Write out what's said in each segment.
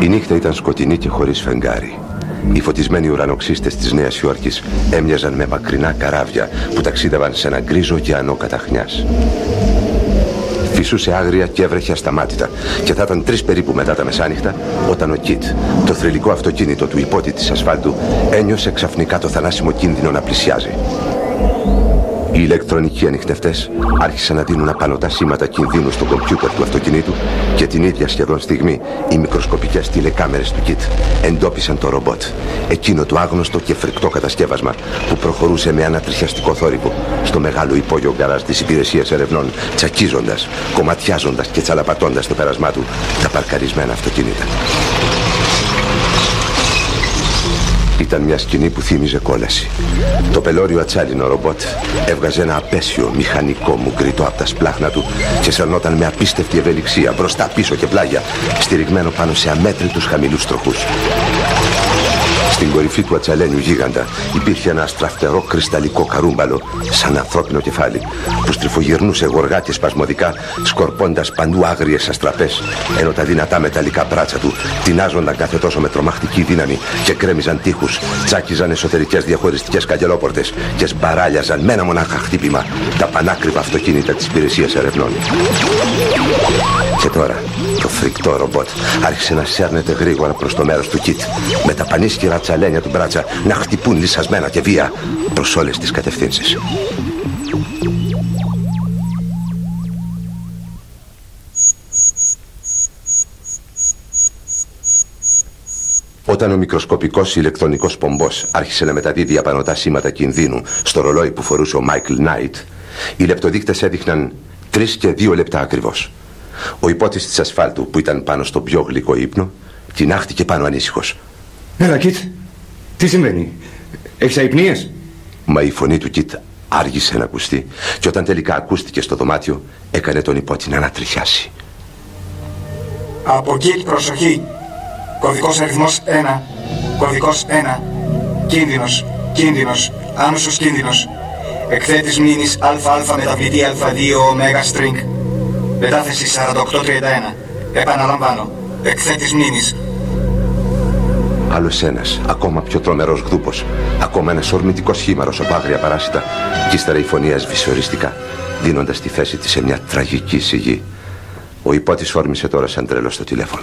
νύχτα ήταν σκοτεινή και χωρίς φεγγάρι. Οι φωτισμένοι ουρανοξύστες της Νέας Υόρκης έμοιαζαν με μακρινά καράβια που ταξίδευαν σε ένα γκρίζο ωκεανό καταχνιάς. Φυσούσε άγρια και έβρεχε ασταμάτητα και θα ήταν 3 περίπου μετά τα μεσάνυχτα όταν ο Κιτ, το θρυλικό αυτοκίνητο του υπότη της ασφάλτου, ένιωσε ξαφνικά το θανάσιμο κίνδυνο να πλησιάζει. Οι ηλεκτρονικοί ανιχνευτές άρχισαν να δίνουν απανωτά σήματα κινδύνου στο κομπιούτερ του αυτοκινήτου και την ίδια σχεδόν στιγμή οι μικροσκοπικές τηλεκάμερες του Κιτ εντόπισαν το ρομπότ, εκείνο το άγνωστο και φρικτό κατασκεύασμα που προχωρούσε με ανατριχιαστικό θόρυβο στο μεγάλο υπόγειο γκαράζ της υπηρεσίας ερευνών, τσακίζοντας, κομματιάζοντας και τσαλαπατώντας το πέρασμά του τα παρκαρισμένα αυτοκίνητα. Ήταν μια σκηνή που θύμιζε κόλαση. Το πελώριο ατσάλινο ρομπότ έβγαζε ένα απέσιο μηχανικό μουγκριτό από τα σπλάχνα του και σερνόταν με απίστευτη ευελιξία μπροστά, πίσω και πλάγια, στηριγμένο πάνω σε αμέτρητους χαμηλούς τροχούς. Στην κορυφή του ατσαλένιου γίγαντα υπήρχε ένα αστραφτερό κρυσταλλικό καρούμπαλο σαν ανθρώπινο κεφάλι που στριφογυρνούσε γοργά και σπασμωδικά, σκορπώντας παντού άγριες αστραπές, ενώ τα δυνατά μεταλλικά μπράτσα του τεινάζονταν κάθε τόσο με τρομακτική δύναμη και κρέμιζαν τείχους, τσάκιζαν εσωτερικές διαχωριστικές καγκελόπορτες και σμπαράλιαζαν με ένα μονάχα χτύπημα τα πανάκριβα αυτοκίνητα της υπηρεσίας ερευνών. Και τώρα το φρικτό ρομπότ άρχισε να σέρνεται γρήγορα προς το μέρος του Κιτ, με τα πανίσχυρα τσαλένια του μπράτσα να χτυπούν λυσασμένα και βία προς όλες τις κατευθύνσεις. Όταν ο μικροσκοπικός ηλεκτρονικός πομπός άρχισε να μεταδίδει απανωτά σήματα κινδύνου στο ρολόι που φορούσε ο Μάικλ Νάιτ, οι λεπτοδείκτες έδειχναν 3 και 2 λεπτά ακριβώς. Ο υπότης της ασφάλτου που ήταν πάνω στο πιο γλυκό ύπνο τινάχτηκε πάνω ανήσυχος. Έλα, Κιτ, τι συμβαίνει, έχεις αϊπνίες? Μα η φωνή του Κιτ άργησε να ακουστεί και όταν τελικά ακούστηκε στο δωμάτιο έκανε τον υπότη να ανατριχιάσει. Από Κιτ, προσοχή. Κωδικός αριθμός 1. Κωδικός 1. Κίνδυνος. Κίνδυνος. Άμεσος κίνδυνος. Εκθέτης μνήμης ΑΑ μεταβλητή Α2 ωμέγα στρινγκ. Μετάθεση 4831. Επαναλαμβάνω. Εκθέτης μνήμης. Άλλος ένας, ακόμα πιο τρομερός γδούπος, ακόμα ένας ορμητικός χήμαρος από άγρια παράσιτα, κι ύστερα η φωνή έσβησε οριστικά, δίνοντας τη θέση της σε μια τραγική σιγή. Ο υπότης όρμησε τώρα σαν τρελός στο τηλέφωνο.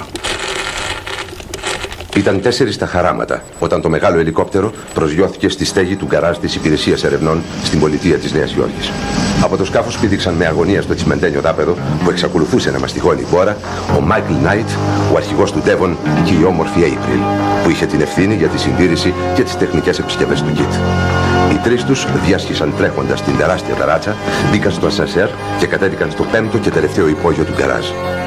Ήταν 4 τα χαράματα όταν το μεγάλο ελικόπτερο προσγειώθηκε στη στέγη του γκαράζ της υπηρεσίας ερευνών στην πολιτεία της Νέας Υόρκης. Από το σκάφος πήδηξαν με αγωνία στο τσιμεντένιο δάπεδο που εξακολουθούσε να μαστιγώνει η μπόρα ο Μάικλ Νάιτ, ο αρχηγός του Ντέβον και η όμορφη Έιπριλ, που είχε την ευθύνη για τη συντήρηση και τις τεχνικές επισκευές του Κιτ. Οι 3 τους διάσχισαν τρέχοντας την τεράστια ταράτσα, μπήκαν στο ασανσέρ και κατέβηκαν στο 5ο και τελευταίο υπόγειο του γκαράζ.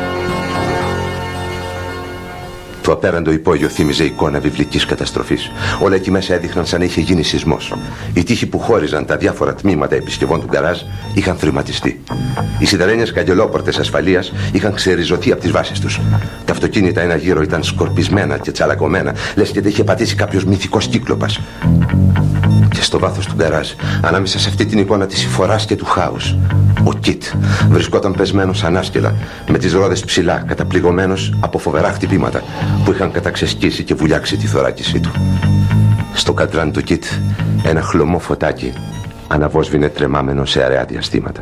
Το απέραντο υπόγειο θύμιζε εικόνα βιβλικής καταστροφής. Όλα εκεί μέσα έδειχναν σαν να είχε γίνει σεισμός. Οι τοίχοι που χώριζαν τα διάφορα τμήματα επισκευών του γκαράζ είχαν θρηματιστεί. Οι σιδερένιες καγκελόπορτες ασφαλείας είχαν ξεριζωθεί από τις βάσεις τους. Τα αυτοκίνητα ένα γύρο ήταν σκορπισμένα και τσαλακωμένα, λες και τα είχε πατήσει κάποιος μυθικός κύκλοπας. Και στο βάθος του γκαράζ, ανάμεσα σε αυτή την εικόνα της συμφοράς και του χάους, ο Κιτ βρισκόταν πεσμένος ανάσκελα, με τις ρόδες ψηλά, καταπληγωμένος από φοβερά χτυπήματα που είχαν καταξεσκίσει και βουλιάξει τη θωράκισή του. Στο καντράν του Κιτ ένα χλωμό φωτάκι αναβόσβηνε τρεμάμενο σε αραιά διαστήματα.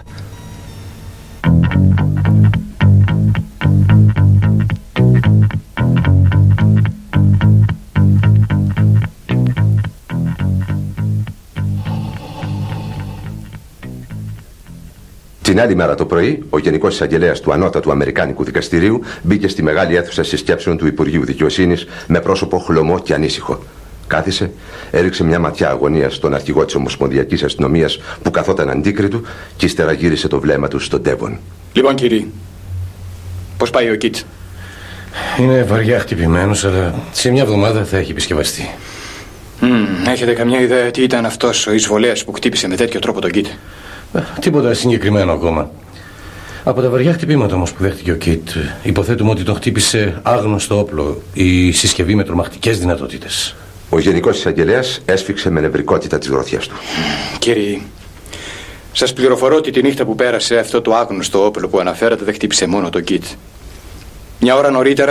Την άλλη μέρα το πρωί, ο Γενικός Εισαγγελέας του Ανώτατου Αμερικάνικου Δικαστηρίου μπήκε στη μεγάλη αίθουσα συσκέψεων του Υπουργείου Δικαιοσύνης με πρόσωπο χλωμό και ανήσυχο. Κάθισε, έριξε μια ματιά αγωνίας στον αρχηγό της Ομοσπονδιακής Αστυνομίας που καθόταν αντίκριτου και ύστερα γύρισε το βλέμμα του στον Ντέβον. Λοιπόν, κύριε, πώς πάει ο Κιτ? Είναι βαριά χτυπημένος, αλλά σε μια εβδομάδα θα έχει επισκευαστεί. Έχετε καμιά ιδέα τι ήταν αυτός ο εισβολέας που χτύπησε με τέτοιο τρόπο τον Κιτ? Τίποτα συγκεκριμένο ακόμα. Από τα βαριά χτυπήματα όμως που δέχτηκε ο Κιτ, υποθέτουμε ότι τον χτύπησε άγνωστο όπλο ή συσκευή με τρομακτικές δυνατότητες. Ο Γενικός Εισαγγελέας έσφιξε με νευρικότητα τις γροθιές του. Κύριε, σας πληροφορώ ότι τη νύχτα που πέρασε αυτό το άγνωστο όπλο που αναφέρατε δεν χτύπησε μόνο τον Κιτ. Μια ώρα νωρίτερα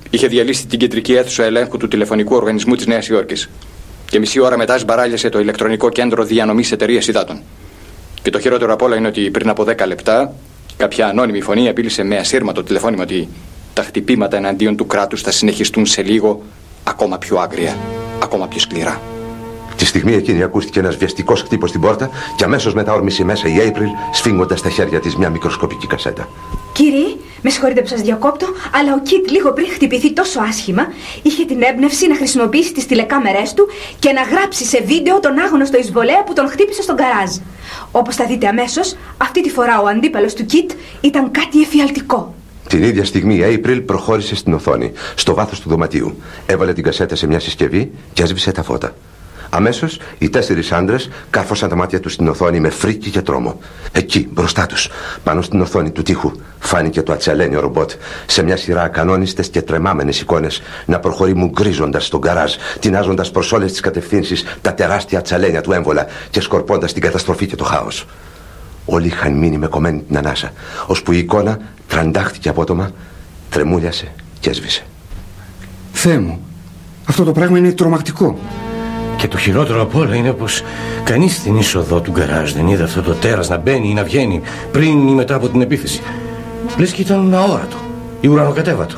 είχε διαλύσει την κεντρική αίθουσα ελέγχου του τηλεφωνικού οργανισμού της Νέας Υόρκης. Και μισή ώρα μετά σμπαράλιασε το ηλεκτρονικό κέντρο διανομής εταιρείας υδάτων. Και το χειρότερο απ' όλα είναι ότι πριν από 10 λεπτά κάποια ανώνυμη φωνή απείλησε με ασύρματο τηλεφώνημα ότι τα χτυπήματα εναντίον του κράτους θα συνεχιστούν σε λίγο ακόμα πιο άγρια, ακόμα πιο σκληρά. Τη στιγμή εκείνη ακούστηκε ένας βιαστικός χτύπος στην πόρτα και αμέσως μετά όρμησε μέσα η April, σφίγγοντας στα χέρια της μια μικροσκοπική κασέτα. Κύριε, με συγχωρείτε που σας διακόπτω, αλλά ο Κιτ λίγο πριν χτυπηθεί τόσο άσχημα, είχε την έμπνευση να χρησιμοποιήσει τις τηλεκάμερές του και να γράψει σε βίντεο τον άγνωστο εισβολέα που τον χτύπησε στον γκαράζ. Όπως θα δείτε αμέσως, αυτή τη φορά ο αντίπαλος του Κιτ ήταν κάτι εφιαλτικό. Την ίδια στιγμή η April προχώρησε στην οθόνη, στο βάθος του δωματίου. Έβαλε την κασέτα σε μια συσκευή και έσβησε τα φώτα. Αμέσως οι 4 άντρες κάρφωσαν τα μάτια τους στην οθόνη με φρίκη και τρόμο. Εκεί, μπροστά τους, πάνω στην οθόνη του τοίχου, φάνηκε το ατσαλένιο ρομπότ σε μια σειρά ακανόνιστες και τρεμάμενες εικόνες να προχωρεί μουγκρίζοντας στον γκαράζ, τεινάζοντας προς όλες τις κατευθύνσεις τα τεράστια ατσαλένια του έμβολα και σκορπώντας την καταστροφή και το χάος. Όλοι είχαν μείνει με κομμένη την ανάσα, ώσπου η εικόνα τραντάχτηκε απότομα, τρεμούλιασε και έσβησε. Θεέ μου, αυτό το πράγμα είναι τρομακτικό. Και το χειρότερο απ' όλα είναι πως κανείς στην είσοδο του γκαράζ δεν είδε αυτό το τέρας να μπαίνει ή να βγαίνει πριν ή μετά από την επίθεση. Λες και ήταν αόρατο ή ουρανοκατέβατο.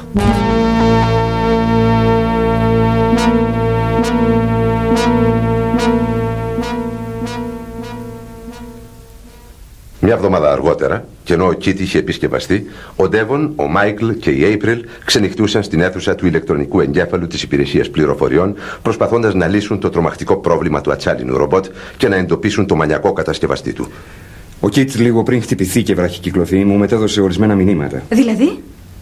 Μια εβδομάδα αργότερα, και ενώ ο Κιτ είχε επισκευαστεί, ο Ντέβον, ο Μάικλ και η April ξενυχτούσαν στην αίθουσα του ηλεκτρονικού εγκέφαλου της υπηρεσίας πληροφοριών, προσπαθώντας να λύσουν το τρομακτικό πρόβλημα του ατσάλινου ρομπότ και να εντοπίσουν το μανιακό κατασκευαστή του. Ο Κιτ λίγο πριν χτυπηθεί και βραχικυκλωθεί μου μετέδωσε ορισμένα μηνύματα. Δηλαδή?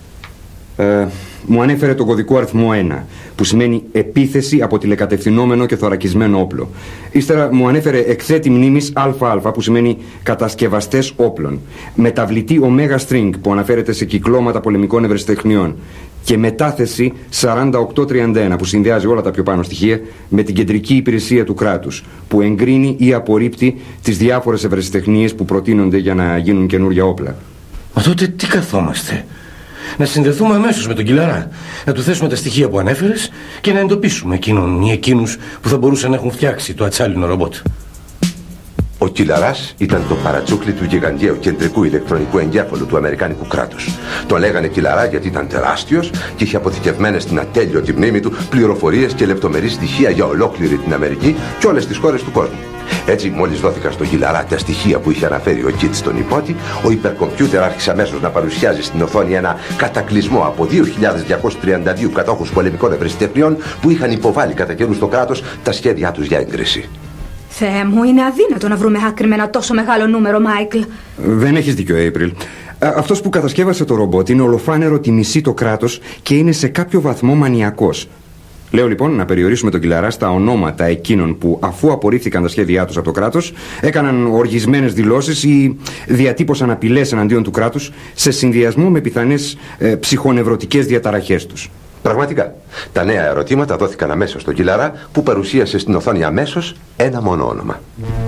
Μου ανέφερε τον κωδικό αριθμό 1, που σημαίνει επίθεση από τηλεκατευθυνόμενο και θωρακισμένο όπλο. Ύστερα μου ανέφερε εκθέτη μνήμης ΑΑ, που σημαίνει κατασκευαστές όπλων. Μεταβλητή ωμέγα string, που αναφέρεται σε κυκλώματα πολεμικών ευρεσιτεχνιών. Και μετάθεση 4831, που συνδυάζει όλα τα πιο πάνω στοιχεία με την κεντρική υπηρεσία του κράτους, που εγκρίνει ή απορρίπτει τις διάφορες ευρεσιτεχνίες που προτείνονται για να γίνουν καινούργια όπλα. Μα τότε τι καθόμαστε? Να συνδεθούμε αμέσως με τον Κιλαρά, να του θέσουμε τα στοιχεία που ανέφερες και να εντοπίσουμε εκείνον ή εκείνους που θα μπορούσαν να έχουν φτιάξει το ατσάλινο ρομπότ. Ο Κιλαράς ήταν το παρατσούκλι του γιγαντιαίου κεντρικού ηλεκτρονικού εγκέφαλου του αμερικάνικου κράτους. Τον λέγανε Κιλαρά γιατί ήταν τεράστιος και είχε αποθηκευμένες στην ατέλειωτη μνήμη του πληροφορίες και λεπτομερείς στοιχεία για ολόκληρη την Αμερική και όλες τις χώρες του κόσμου. Έτσι, μόλις δόθηκαν στον Κιλαρά τα στοιχεία που είχε αναφέρει ο Κιτ στον υπότη, ο υπερκομπιούτερ άρχισε αμέσως να παρουσιάζει στην οθόνη ένα κατακλυσμό από 2.232 κατόχους πολεμικών ευρεσιτεχνιών που είχαν υποβάλει κατά καιρού στο κράτος τα σχέδιά τους για έγκριση. Θεέ μου, είναι αδύνατο να βρούμε άκρη με ένα τόσο μεγάλο νούμερο, Μάικλ. Δεν έχεις δίκιο, April. Αυτός που κατασκεύασε το ρομπότ είναι ολοφάνερο ότι μισεί το κράτος και είναι σε κάποιο βαθμό μανιακός. Λέω λοιπόν να περιορίσουμε τον Κιλαρά στα ονόματα εκείνων που, αφού απορρίφθηκαν τα σχέδιά τους από το κράτος, έκαναν οργισμένες δηλώσεις ή διατύπωσαν απειλές εναντίον του κράτους σε συνδυασμό με πιθανές ψυχονευρωτικές διαταραχές τους. Πραγματικά, τα νέα ερωτήματα δόθηκαν αμέσως στον Κιλαρά, που παρουσίασε στην οθόνη αμέσως ένα μόνο όνομα.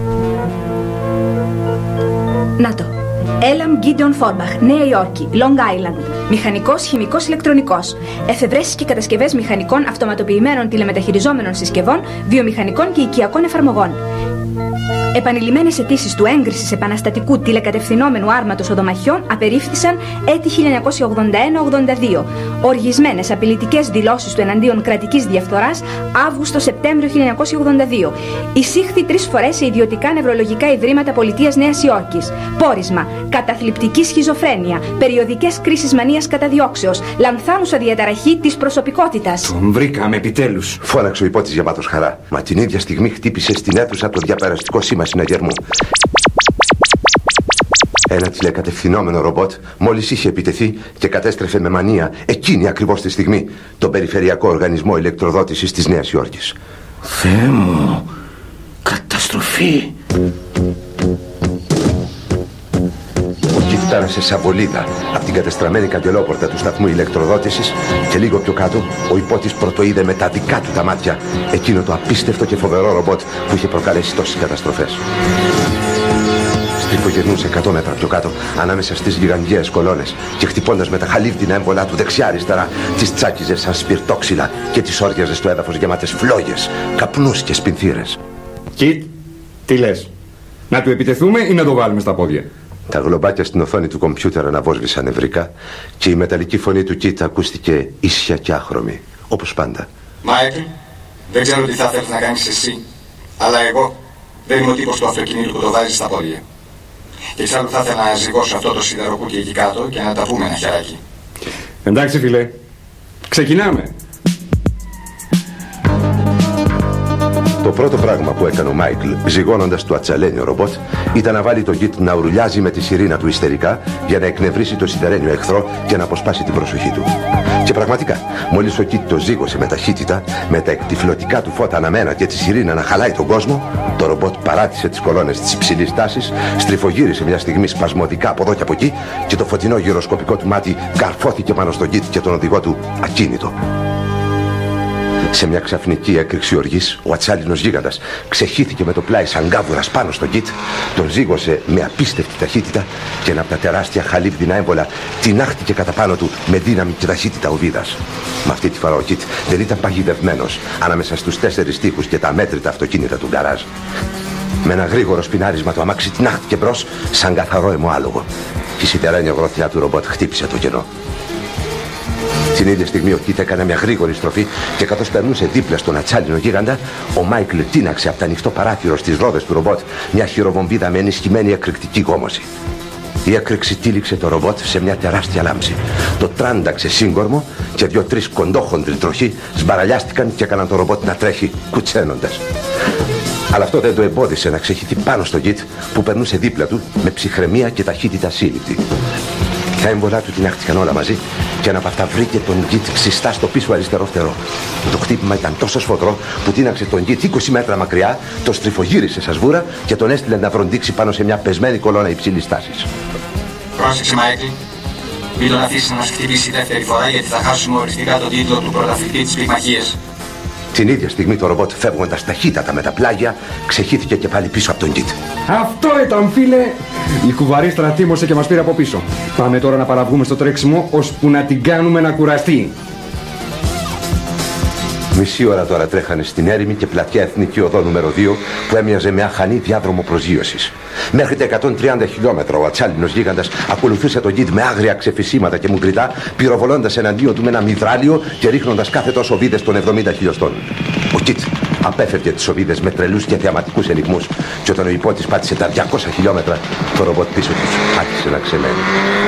Να το. Έλαμ Γκίντεον Φόρμπαχ, Νέα Υόρκη, Long Island. Μηχανικός, χημικός, ηλεκτρονικός. Εφευρέσεις και κατασκευές μηχανικών, αυτοματοποιημένων τηλεμεταχειριζόμενων συσκευών, βιομηχανικών και οικιακών εφαρμογών. Επανειλημμένες αιτήσεις του έγκρισης επαναστατικού τηλεκατευθυνόμενου άρματος οδομαχιών απερίφθησαν έτη 1981-82. Οργισμένες απειλητικές δηλώσεις του εναντίον κρατικής διαφθοράς Αύγουστο-Σεπτέμβριο 1982. Εισήχθη 3 φορές σε ιδιωτικά νευρολογικά ιδρύματα πολιτείας Νέας Υόρκης. Πόρισμα. Καταθλιπτική σχιζοφρένεια. Περιοδικές κρίσεις μανίας καταδιώξεως. Λανθάνουσα διαταραχή της προσωπικότητας. Τον βρήκαμε επιτέλους. Φώναξε ο υπότης γεμάτος χαρά. Μα την ίδια στιγμή χτύπησε στην αίθουσα το διαπεραστικό σήμα συναγερμού. Ένα τηλεκατευθυνόμενο ρομπότ μόλις είχε επιτεθεί και κατέστρεφε με μανία εκείνη ακριβώς τη στιγμή τον Περιφερειακό Οργανισμό Ηλεκτροδότησης της Νέας Υόρκης. Θεέ μου, καταστροφή. Ο Κιτ πέρασε σαν βολίδα από την κατεστραμμένη καγκελόπορτα του σταθμού ηλεκτροδότησης και λίγο πιο κάτω ο υπότης πρωτοείδε με τα δικά του τα μάτια εκείνο το απίστευτο και φοβερό ρομπότ που είχε προκαλέσει τόσες καταστροφές. Στριφογυρνούσε 100 μέτρα πιο κάτω, ανάμεσα στις γιγαντιαίες κολόνες και χτυπώντας με τα χαλίβδινα έμβολα του δεξιά-αριστερά, τις τσάκιζε σαν σπιρτόξυλα και τις όριαζε στο έδαφος γεμάτες φλόγες, καπνούς και σπινθήρες. Κιτ, τι λες? Να του επιτεθούμε ή να το βάλουμε στα πόδια? Τα γλωμπάκια στην οθόνη του κομπιούτερ αναβόσβησαν νευρικά και η μεταλλική φωνή του Κιτ ακούστηκε ίσια και άχρωμη, όπως πάντα. Μάικλ, δεν ξέρω τι θα θέλεις να κάνεις εσύ, αλλά εγώ δεν είμαι ο τύπος του αυτοκινήτου που το βάζει στα πόδια. Και εξάλλου θα ήθελα να ζυγώσω αυτό το σιδεροκούκι εκεί κάτω και να τα πούμε ένα χεράκι. Εντάξει φίλε, ξεκινάμε. Το πρώτο πράγμα που έκανε ο Μάικλ, ζυγώνοντας το ατσαλένιο ρομπότ, ήταν να βάλει τον Κιτ να ουρλιάζει με τη σιρήνα του ιστερικά για να εκνευρίσει το σιδερένιο εχθρό και να αποσπάσει την προσοχή του. Και πραγματικά, μόλις ο Κιτ το ζύγωσε με ταχύτητα, με τα εκτυφλωτικά του φώτα αναμένα και τη σιρήνα να χαλάει τον κόσμο, το ρομπότ παράτησε τις κολόνες της υψηλής τάσης, στριφογύρισε μια στιγμή σπασμωδικά από εδώ και από εκεί και το φωτεινό γυροσκοπικό του μάτι καρφώθηκε πάνω στον Κιτ και τον οδηγό του ακίνητο. Σε μια ξαφνική έκρηξη οργής, ο ατσάλινος γίγαντας ξεχύθηκε με το πλάι σαν γάβουρας πάνω στον Κιτ, τον ζύγωσε με απίστευτη ταχύτητα και ένα από τα τεράστια χαλίβδινα έμβολα τινάχτηκε κατά πάνω του με δύναμη και ταχύτητα ο Βίδας. Μα αυτή τη φορά ο Κιτ δεν ήταν παγιδευμένος ανάμεσα στους 4 τοίχους και τα αμέτρητα αυτοκίνητα του γκαράζ. Με ένα γρήγορο σπινάρισμα το αμάξι τινάχτηκε μπρος σαν καθαρό αιμοάλογο. Η σιδερένια γροθιά του ρομπότ χτύπησε το κενό. Την ίδια στιγμή ο Κιτ έκανε μια γρήγορη στροφή και καθώς περνούσε δίπλα στον ατσάλινο γίγαντα, ο Μάικλ τίναξε από το ανοιχτό παράθυρο στις ρόδες του ρομπότ μια χειροβομβίδα με ενισχυμένη εκρηκτική γόμωση. Η έκρηξη τύλιξε το ρομπότ σε μια τεράστια λάμψη. Το τράνταξε σύγκορμο και 2-3 κοντόχοντροι τροχοί σμπαραλιάστηκαν και έκαναν το ρομπότ να τρέχει κουτσένοντας. Αλλά αυτό δεν το εμπόδισε να ξεχυθεί πάνω στον Κιτ που περνούσε δίπλα του με ψυχραιμία και ταχύτητα σύλληπτη. Τα έμβολά του τινάχτηκαν όλα μαζί και ένα από αυτά βρήκε τον Κιτ ξιστά στο πίσω αριστερό φτερό. Το χτύπημα ήταν τόσο σφοδρό που τίναξε τον Κιτ 20 μέτρα μακριά, το στριφογύρισε σαν σβούρα και τον έστειλε να βροντίξει πάνω σε μια πεσμένη κολόνα υψηλής τάσης. Πρόσεξε, Μάικλ. Μην τον αφήσεις να μας χτυπήσει δεύτερη φορά, γιατί θα χάσουμε οριστικά τον τίτλο του πρωταθλητή της πυγμαχίας. Την ίδια στιγμή το ρομπότ, φεύγοντας ταχύτατα με τα πλάγια, ξεχύθηκε και πάλι πίσω από τον Κιτ. Αυτό ήταν, φίλε! Η κουβαρίστρα τίμωσε και μας πήρε από πίσω. Πάμε τώρα να παραβγούμε στο τρέξιμο, ώσπου να την κάνουμε να κουραστεί. Μισή ώρα τώρα τρέχανε στην έρημη και πλατιά εθνική οδό νούμερο 2 που έμοιαζε με αχανή διάδρομο προσγείωσης. Μέχρι τα 130 χιλιόμετρα ο ατσάλινος γίγαντας ακολουθούσε τον Κιτ με άγρια ξεφυσίματα και μουγκριτά, πυροβολώντας εναντίον του με ένα μυδράλιο και ρίχνοντας κάθε τόσο οβίδες των 70 χιλιοστών. Ο Κιτ απέφευγε τις οβίδες με τρελούς και θεαματικούς ενιγμούς και όταν ο υπότης πάτησε τα 200 χιλιόμετρα, το ρομπότ πίσω τους άρχισε να ξεμένει.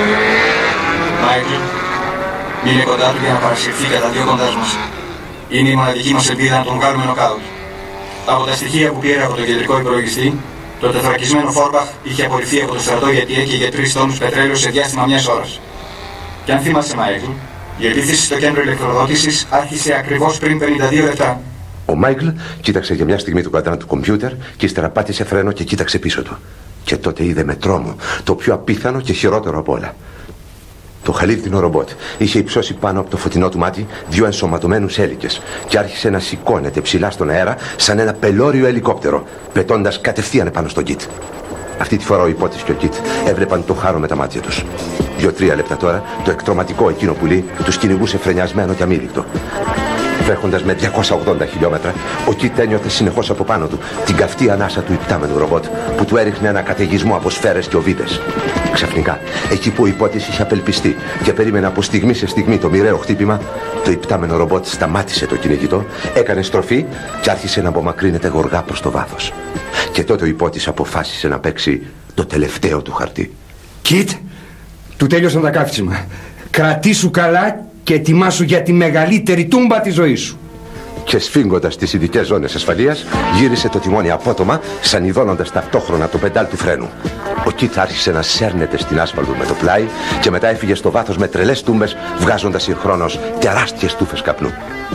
Μάικλ, είναι κοντά του για να παρασυρθεί κατά διώκοντας μας. Είναι η μοναδική μας ελπίδα να τον βγάλουμε νοκάουτ. Από τα στοιχεία που πήρε από το κεντρικό υπολογιστή, το τεθωρακισμένο Φόρμπαχ είχε απορριφθεί από το στρατό γιατί έκαιγε 3 τόνους πετρέλαιο σε διάστημα μιας ώρας. Και αν θυμάσαι, Μάικλ, η επίθεση στο κέντρο ηλεκτροδότησης άρχισε ακριβώς πριν 52 λεπτά. Ο Μάικλ κοίταξε για μια στιγμή το κουαντράν του κομπιούτερ και ύστερα πάτησε φρένο και κοίταξε πίσω του. Και τότε είδε με τρόμο το πιο απίθανο και χειρότερο απ' όλα. Το χαλίβδινο ρομπότ είχε υψώσει πάνω από το φωτεινό του μάτι 2 ενσωματωμένους έλικες και άρχισε να σηκώνεται ψηλά στον αέρα σαν ένα πελώριο ελικόπτερο, πετώντας κατευθείαν πάνω στον Κιτ. Αυτή τη φορά ο υπότης και ο Κιτ έβλεπαν το χάρο με τα μάτια τους. 2-3 λεπτά τώρα το εκτρωματικό εκείνο πουλί τους κυνηγούσε φρενιασμένο και αμήλικτο. Βρέχοντας με 280 χιλιόμετρα, ο Κιτ ένιωθε συνεχώς από πάνω του την καυτή ανάσα του υπτάμενου ρομπότ που του έριχνε ένα καταιγισμό από σφαίρες και οβίδες. Ξαφνικά, εκεί που ο υπότης είχε απελπιστεί και περίμενε από στιγμή σε στιγμή το μοιραίο χτύπημα, το υπτάμενο ρομπότ σταμάτησε το κυνηγητό, έκανε στροφή και άρχισε να απομακρύνεται γοργά προς το βάθος. Και τότε ο υπότης αποφάσισε να παίξει το τελευταίο του χαρτί. Κιτ, του τέλειωσαν τα καύσιμα. Κρατήσου καλά και ετοιμάσου για τη μεγαλύτερη τούμπα της ζωής σου. Και σφίγγοντας τις ειδικές ζώνες ασφαλείας, γύρισε το τιμόνι απότομα, σανιδώνοντας ταυτόχρονα το πεντάλ του φρένου. Ο Κιτ άρχισε να σέρνεται στην άσφαλτο με το πλάι και μετά έφυγε στο βάθος με τρελές τούμπες, βγάζοντας συγχρόνως τεράστιες τούφες καπνού.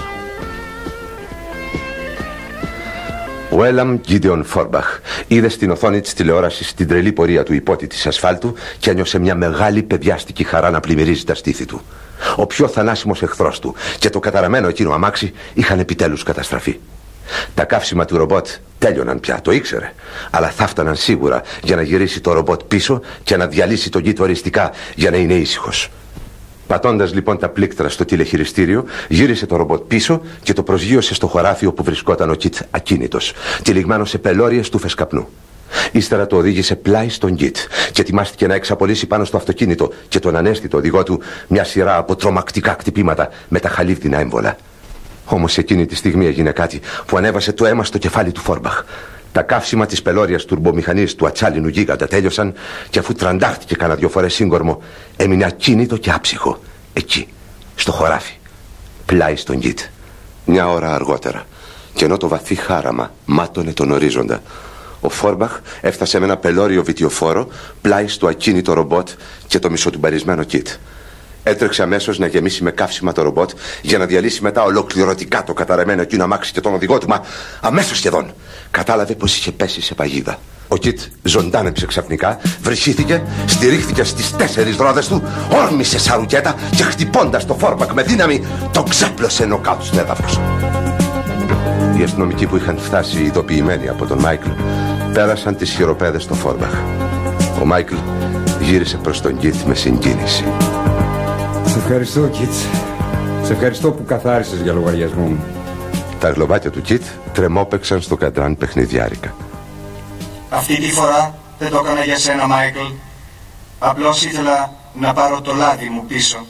Ο Έλαμ Γκίντεον Φόρμπαχ είδε στην οθόνη της τηλεόρασης την τρελή πορεία του υπότη της ασφάλτου και ένιωσε μια μεγάλη παιδιάστικη χαρά να πλημμυρίζει τα στήθη του. Ο πιο θανάσιμος εχθρός του και το καταραμένο εκείνο αμάξι είχαν επιτέλους καταστραφεί. Τα καύσιμα του ρομπότ τέλειωναν πια, το ήξερε. Αλλά θα φτάναν σίγουρα για να γυρίσει το ρομπότ πίσω και να διαλύσει τον Κιτ οριστικά για να είναι ήσυχος. Πατώντας λοιπόν τα πλήκτρα στο τηλεχειριστήριο, γύρισε το ρομπότ πίσω και το προσγείωσε στο χωράφι όπου βρισκόταν ο Κιτ ακίνητος, τυλιγμένο σε πελώριες τούφες καπνού. Ύστερα το οδήγησε πλάι στον Κιτ και ετοιμάστηκε να εξαπολύσει πάνω στο αυτοκίνητο και τον ανέστητο οδηγό του μια σειρά από τρομακτικά χτυπήματα με τα χαλίβδινα έμβολα. Όμως εκείνη τη στιγμή έγινε κάτι που ανέβασε το αίμα στο κεφάλι του Φόρμπαχ. Τα καύσιμα της πελώριας τουρμπομηχανής του ατσάλινου γίγαντα τέλειωσαν και αφού τραντάχτηκε κάνα 2 φορές σύγκορμο, έμεινε ακίνητο και άψυχο, εκεί, στο χωράφι, πλάι στον Κιτ. Μια ώρα αργότερα, και ενώ το βαθύ χάραμα μάτωνε τον ορίζοντα, ο Φόρμπαχ έφτασε με ένα πελώριο βιτιοφόρο πλάι στο ακίνητο ρομπότ και το μισοτουμπαρισμένο Κιτ. Έτρεξε αμέσως να γεμίσει με καύσιμα το ρομπότ για να διαλύσει μετά ολοκληρωτικά το καταρρεμένο εκείνο αμάξι και τον οδηγό του, μα αμέσως σχεδόν κατάλαβε πως είχε πέσει σε παγίδα. Ο Κιτ ζωντάνεψε ξαφνικά, βρυσίθηκε, στηρίχθηκε στις 4 ρόδες του, όρμησε σαν ρουκέτα και χτυπώντας το Φόρμπαχ με δύναμη, το ξάπλωσε νοκάουτ στο έδαφος. Οι αστυνομικοί που είχαν φτάσει ειδοποιημένοι από τον Μάικλ πέρασαν τις χειροπέδες στο Φόρμπαχ. Ο Μάικλ γύρισε προς τον Κιτ με συγκίνηση. Σε ευχαριστώ, Κιτ. Σε ευχαριστώ που καθάρισες για λογαριασμό μου. Τα γλωβάκια του Κιτ τρεμόπαιξαν στο καντράν παιχνιδιάρικα. Αυτή τη φορά δεν το έκανα για σένα, Μάικλ. Απλώς ήθελα να πάρω το λάδι μου πίσω.